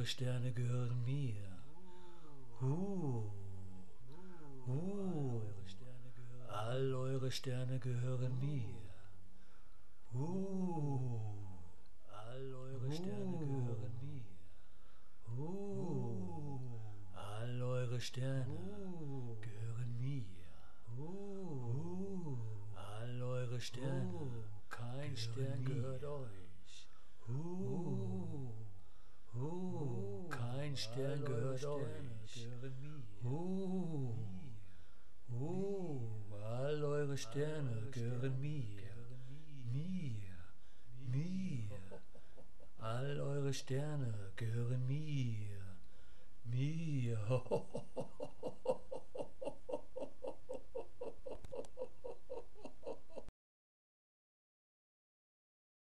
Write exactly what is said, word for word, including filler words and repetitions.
eure Sterne gehören mir. Uh, uh, all eure Sterne gehören mir. Uh, all eure Sterne gehören mir. Uh, all eure Sterne gehören mir. Uh, all eure Sterne, kein Stern gehört euch. Uh, uh, kein Stern gehört euch. Uh, uh, all eure Sterne gehören mir. Mir, mir. All eure Sterne gehören mir. Mir.